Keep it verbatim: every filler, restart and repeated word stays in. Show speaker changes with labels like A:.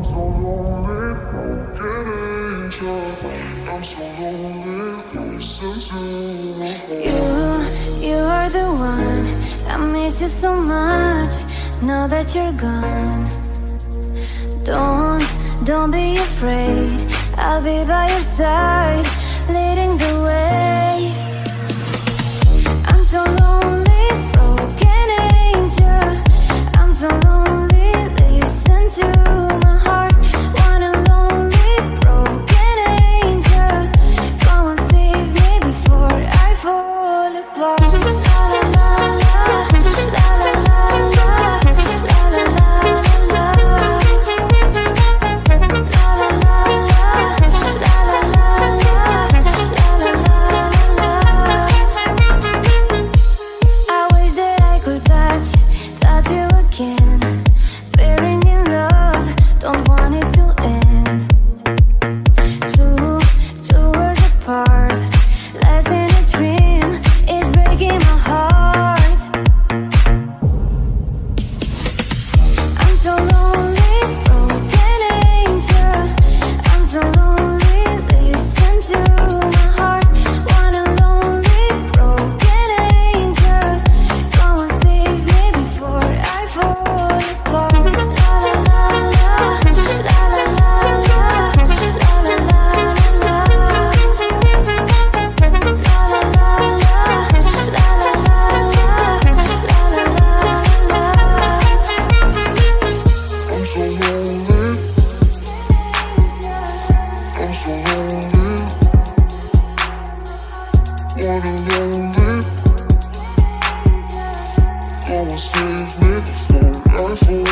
A: so lonely, broken angel. I'm so lonely, listen to my heart.
B: You, you are the one. I miss you so much. Now that you're gone, don't, don't be afraid. I'll be by your side, leading the way. I'm so lonely, broken angel. I'm so lonely, listen to my heart. Want a lonely, broken angel. Come and save me before I fall apart. La la la la, la la la la, la la la la, la la la la, la la la la. I wish that I could touch, touch you again. Feeling in love, don't want it to end. Two, two worlds apart, less in a dream, it's breaking my heart. I'm so lonely, broken angel. I'm so lonely, listen to my heart. Want a lonely, broken angel. Come and save me before I fall apart. La la la la, la la la la, la la la la, la la la la, la la la la.
A: I'm so lonely, I'm so lonely, wanna lonely. Come and save me before I fall